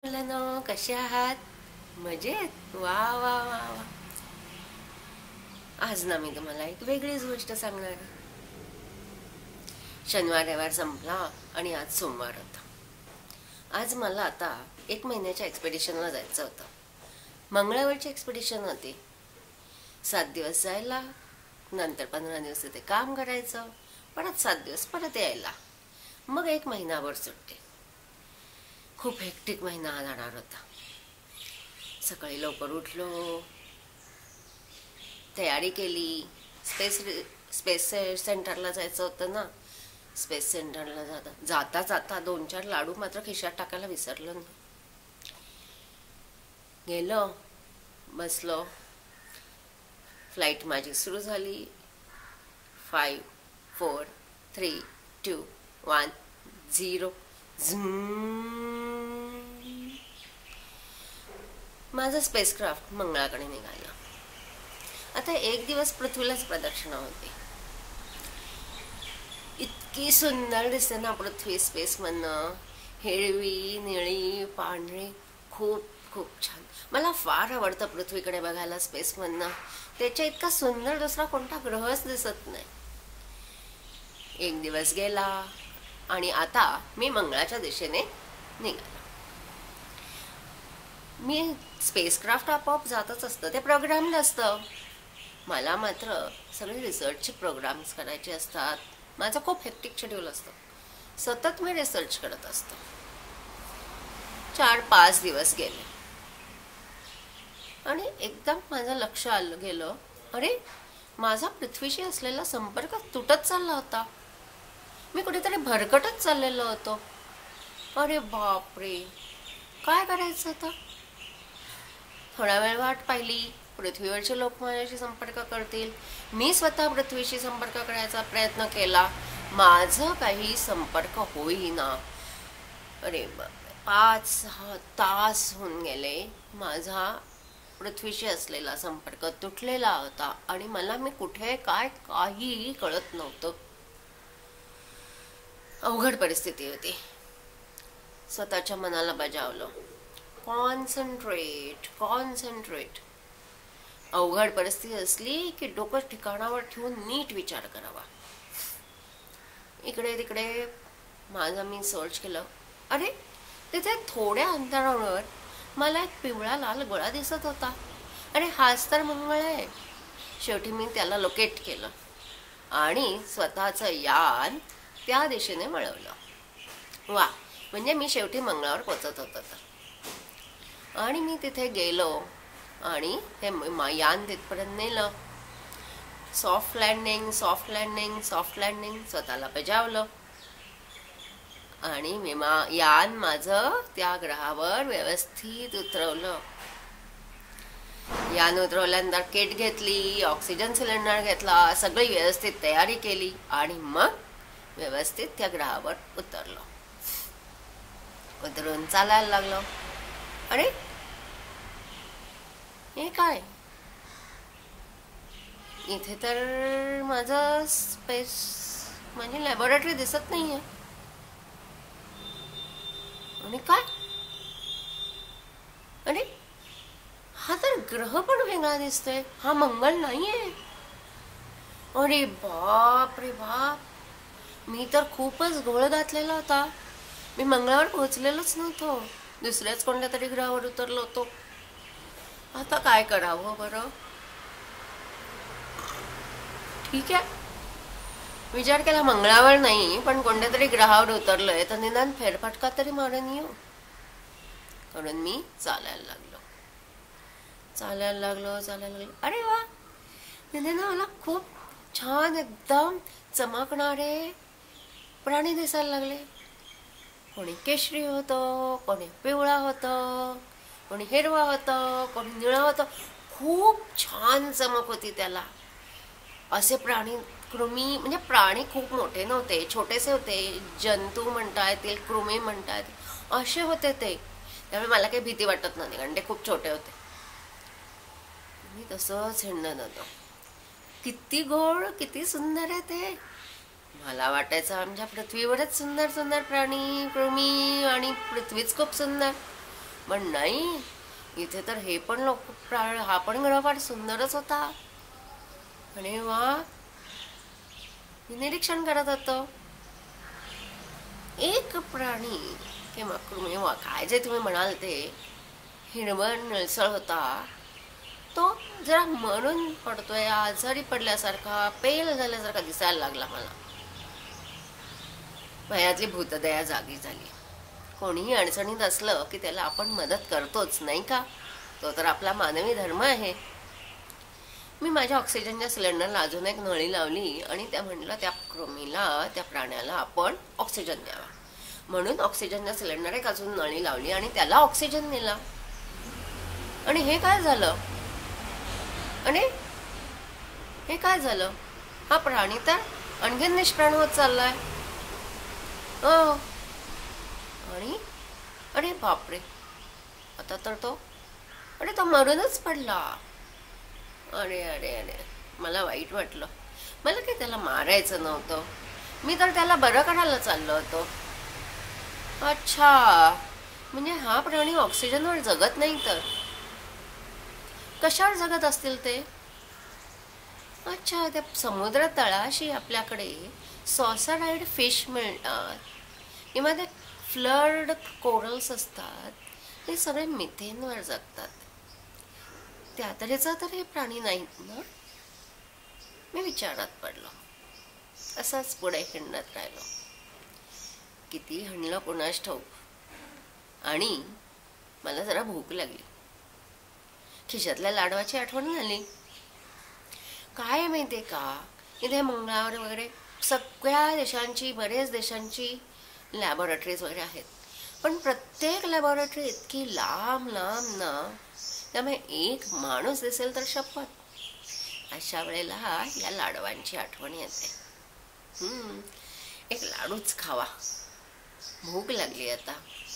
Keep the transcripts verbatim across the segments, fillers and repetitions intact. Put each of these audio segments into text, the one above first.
मुलांनो, कसे आहात? मजेत? वा वा वा वा. आज ना मी तुम्हाला एक वेगळीच गोष्ट सांगणार आहे. शनिवार रविवार संपला आणि आज सोमवार होता. आज मला आता एक महिन्याच्या एक्सपेडिशनला जायचं होतं. मंगळवारची एक्सपेडिशन होती. सात दिवस जायला, नंतर पंधरा दिवस ते काम करायचं, परत सात दिवस परत यायला, मग एक महिनाभर सुट्टी. खूप हेक्टिक महिना जाणार होता. सकाळी लवकर उठलो, तयारी केली. स्पेस स्पेस सेंटरला जायचं होतं ना. स्पेस सेंटरला जाता जाता जाता दोन चार लाडू मात्र खिशात टाकायला विसरलो नाही. गेलो, बसलो. फ्लाईट माझी सुरू झाली. Five four three two one zero. माझं स्पेसक्राफ्ट मंगळाकडे निघालं. आता एक दिवस पृथ्वीलाच प्रदक्षिणा होती. इतकी सुंदर दिसते ना पृथ्वी स्पेस मधनं. हिरवी, निळी, पांढरी, खूप खूप छान. मला फार आवडतं पृथ्वीकडे बघायला स्पेस मधनं. त्याच्या इतका सुंदर दुसरा कोणता ग्रहच दिसत नाही. एक दिवस गेला आणि आता मी मंगळाच्या दिशेने निघालो. मी स्पेसक्राफ्ट आपोआप जातच असतं, ते प्रोग्रामला असतं. मला मात्र सगळे रिसर्चचे प्रोग्राम्स करायचे असतात. माझं खूप हेक्टिक शेड्यूल असतं. सतत मी रिसर्च करत असतो. चार पाच दिवस गेले आणि एकदम माझं लक्ष आलं गेलं, अरे माझा पृथ्वीशी असलेला संपर्क तुटत चालला होता. मी कुठेतरी भरकटत चाललेलो होतो. अरे बापरे, काय करायचं आता? थोडा वेळ वाट पाहिली. पृथ्वीवरचे लोक माझ्याशी संपर्क करतील. मी स्वतः पृथ्वीशी संपर्क करायचा प्रयत्न केला. माझं काही संपर्क होईना. अरे पाच सहा तास होऊन गेले. माझा पृथ्वीशी असलेला संपर्क तुटलेला होता आणि मला मी कुठे काय काहीही कळत नव्हतं. अवघड परिस्थिती होती. स्वतःच्या मनाला बजावलं, कॉन्सन्ट्रेट कॉन्सन्ट्रेट. अवघड परिस्थिती असली की डोकं ठिकाणावर ठेवून नीट विचार करावा. इकडे तिकडे माझं मी सर्च केलं. अरे तिथे थोड्या अंतरावर मला एक पिवळा लाल गोळा दिसत होता. अरे हाच तर मंगळ आहे. शेवटी मी त्याला लोकेट केलं आणि स्वतःचं यान त्या दिशेने वळवलं. वा, म्हणजे मी शेवटी मंगळावर पोचत होतो. तर आणि मी तिथे गेलो आणि हे यान तिथपर्यंत नेलं. Soft landing soft landing soft landing स्वतःला बजावलं आणि मी मा यान माझं त्या ग्रहावर व्यवस्थित उतरवलं. यान उतरवल्यानंतर किट घेतली, ऑक्सिजन सिलेंडर घेतला, सगळी व्यवस्थित तयारी केली आणि मग व्यवस्थित त्या ग्रहावर उतरलो. उतरून चालायला लागलो. अरे हे काय? इथे तर माझं स्पेस माझी लॅबोरेटरी दिसत नाहीये. आणि काय? अरे हा तर ग्रह पण वेगळा दिसतोय. हा मंगळ नाहीये. अरे बाप रे बाप, मी तर खूपच घोळ घातलेला होता. मी मंगळावर पोहोचलेलोच नव्हतो. दुसऱ्याच कोणत्या तरी ग्रहावर उतरलो होतो. आता काय करावं बरं? ठीक आहे, विचार केला मंगळावर नाही पण कोणत्या तरी ग्रहावर उतरलोय तर निदान फेरफटका तरी मारून येऊ. म्हणून मी चालायला लागलो चालायला लागलो चालायला लागलो अरे वा, तिथे ना मला खूप छान एकदम चमकणारे प्राणी दिसायला लागले. कोणी केशरी होतं, कोणी पिवळा होतं, कोणी हिरवा होतं, कोणी निळा होतं. खूप छान चमक होती त्याला. असे प्राणी, कृमी, म्हणजे प्राणी खूप मोठे नव्हते, छोटेसे होते. जंतू म्हणता येतील, कृमी म्हणता येतील, असे होते ते. त्यामुळे मला काही भीती वाटत नव्हती कारण ते खूप छोटे होते. मी तसंच हिंडत होतो. किती गोड, किती सुंदर आहे ते. मला वाटायचं आमच्या पृथ्वीवरच सुंदर सुंदर प्राणी, कृमी आणि पृथ्वीच खूप सुंदर. पण नाही, इथे तर हे पण लोक प्राण, हा पण ग्रह फार सुंदरच होता. आणि वा, निरीक्षण करत होतो. एक प्राणी किंवा कृमी वा काय जे तुम्ही म्हणाल ते हिरवळ निळसळ होता, तो जरा मरून पडतोय, आजारी पडल्यासारखा, पेल झाल्यासारखा दिसायला लागला मला. वयातली भूतदया जागी झाली. कोणीही अडचणीत असलं की त्याला आपण मदत करतोच, नाही का? तो तर आपला मानवी धर्म आहे. मी माझ्या ऑक्सिजनच्या सिलेंडरला अजून एक नळी लावली आणि त्या म्हटलं त्या कृमीला, त्या प्राण्याला आपण ऑक्सिजन द्यावा. म्हणून ऑक्सिजनच्या सिलेंडर एक अजून नळी लावली आणि त्याला ऑक्सिजन दिला. आणि हे काय झालं? आणि हे काय झालं? हा प्राणी तर आणखीन निष्प्राण होत चाललाय. आणि अरे बापरे, आता तर तो अरे तो मरूनच पडला. अरे अरे अरे मला वाईट वाटलं. मला काही त्याला मारायचं नव्हतं, मी तर त्याला बरं करायला चाललो होतो. अच्छा, म्हणजे हा प्राणी ऑक्सिजनवर जगत नाही तर कशावर जगत असतील ते? अच्छा, त्या समुद्र तळाशी आपल्याकडे सॉसराइड फिश मिळतात किंवा ते फ्लड कोरल्स असतात, ते सगळे मिथेनवर जगतात. त्या तऱ्हेचा तर हे प्राणी नाहीत ना? मी विचारात पडलो. असाच पुढे हिंडत राहिलो. किती हिंडलो कोणास ठाऊक. आणि मला जरा भूक लागली. खिशातल्या लाडवाची आठवण झाली. काय माहितीये का, इथे मंगळावर वगैरे सगळ्या देशांची, बरेच देशांची लॅबोरेटरीज वगैरे आहेत, पण प्रत्येक लॅबोरेटरी इतकी लांब लांब ना, त्यामुळे एक माणूस दिसेल तर शपथ. अशा वेळेला या लाडवांची आठवण येते. हम्म एक लाडूच खावा, भूक लागली आता.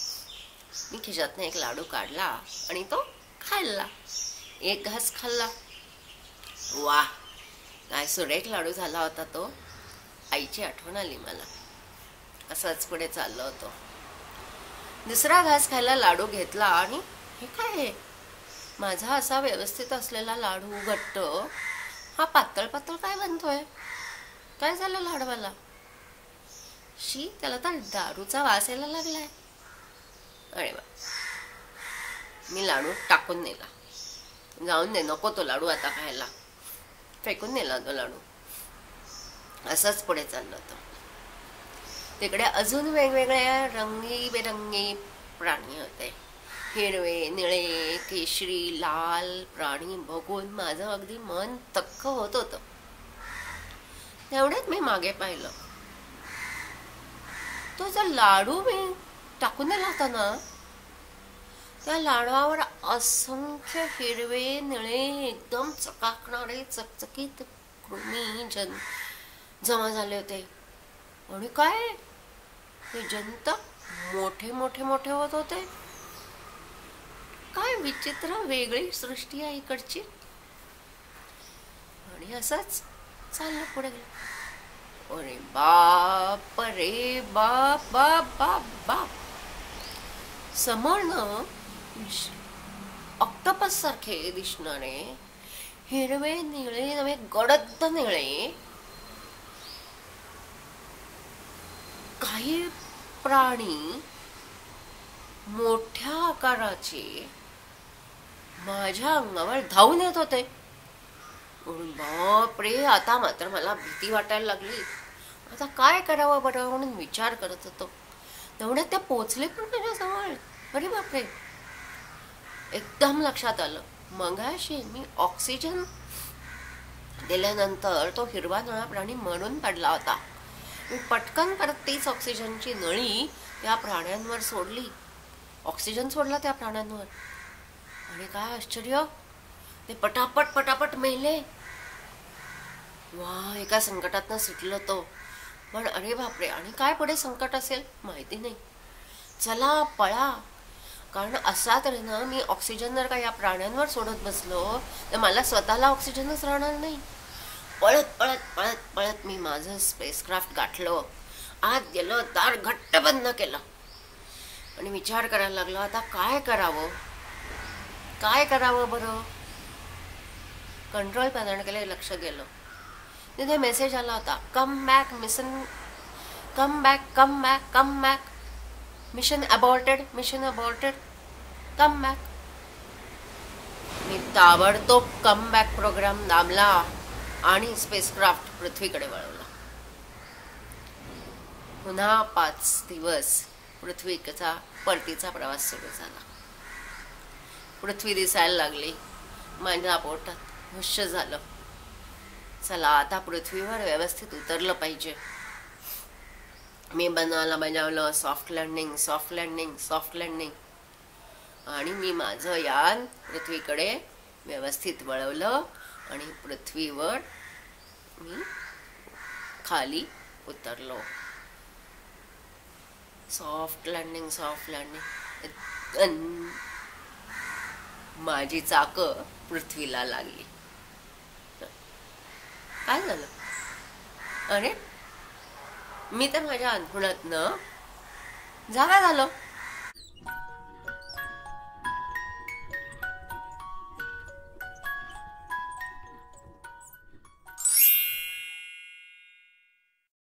मी खिशातनं एक लाडू काढला आणि तो खाल्ला. एक घास खाल्ला. वा, काय सुरेख लाडू झाला होता तो. आईची आठवण आली मला. असंच पुढे चाललो होतो. दुसरा घास खायला लाडू घेतला आणि हे काय आहे? माझा असा व्यवस्थित असलेला लाडू घट्ट, हा पातळ पातळ काय बनतोय? काय झालं लाडवाला? शी, त्याला तर दारूचा वास यायला लागलाय. अरे वा, मी लाडू टाकून नेला. जाऊन दे, नको तो लाडू आता खायला. फेकून नेला तो लाडू. असंच पुढे चाललं होतं. तिकडे अजून वेगवेगळ्या रंगीबेरंगी प्राणी होते. हिरवे, निळे, केशरी, लाल प्राणी बघून माझं अगदी मन थक्क होत होतं. तेवढ्यात मी मागे पाहिलं. तो जो लाडू मी टाकून दिला होता ना, त्या लाडवावर असंख्य हिरवे, निळे, एकदम चकाकणारे, चकचकीत कृमी जन जमा झाले होते. आणि काय, ते जंत मोठे मोठे मोठे होत होते. काय विचित्र वेगळी सृष्टी आहे इकडची. आणि असंच चाललं पुढे गेलं. अरे बाप रे बाप बाप बाप बाप. समोरनं ऑक्टोपस सारखे दिसणारे हिरवे निळे नवे गडद निळे काही प्राणी मोठ्या आकाराचे माझ्या अंगावर धावून येत होते. बाप रे, आता मात्र मला भीती वाटायला लागली. आता काय करावं बरं म्हणून विचार करत होतो. तेवढ्यात ते पोचले पण माझ्याजवळ. अरे बापरे, एकदम लक्षात आलं, मगाशी मी ऑक्सिजन दिल्यानंतर तो हिरवा नळा प्राणी मरून पडला होता. मी पटकन परत तीच ऑक्सिजनची नळी त्या प्राण्यांवर सोडली. ऑक्सिजन सोडला त्या प्राण्यांवर. आणि काय आश्चर्य, ते पटापट पटापट मेले. वा, एका संकटातनं सुटलो तो. पण अरे बापरे, आणि काय पुढे संकट असेल माहिती नाही. चला पळा, कारण असा तरी ना मी ऑक्सिजन जर का या प्राण्यांवर सोडत बसलो तर मला स्वतःला ऑक्सिजनच राहणार नाही. पळत पळत पळत पळत मी माझं स्पेसक्राफ्ट गाठलो, आत गेलो, दार घट्ट बंद केलं. आणि विचार करायला लागलो, आता काय करावं काय करावं बरं. कंट्रोल पॅनलकडे लक्ष गेलं. तिथे मेसेज आला होता, come back mission come back come back come back mission aborted mission aborted come back. मी ताबडतोब कम बॅक प्रोग्राम दाबला आणि स्पेसक्राफ्ट पृथ्वीकडे वळवला. पुन्हा पाच दिवस पृथ्वीचा परतीचा प्रवास सुरू झाला. पृथ्वी दिसायला लागली. माझ्या पोटात हुश्य झालं. चला आता पृथ्वीवर व्यवस्थित उतरलं पाहिजे. मी बनवायला बजावलं soft landing soft landing soft landing. आणि मी माझं यान पृथ्वीकडे व्यवस्थित वळवलं आणि पृथ्वीवर मी खाली उतरलो. Soft landing soft landing. माझी चाकं पृथ्वीला लागली. काय झालं? अरे मी तर माझ्या अंथरुणातनं जागा झालो.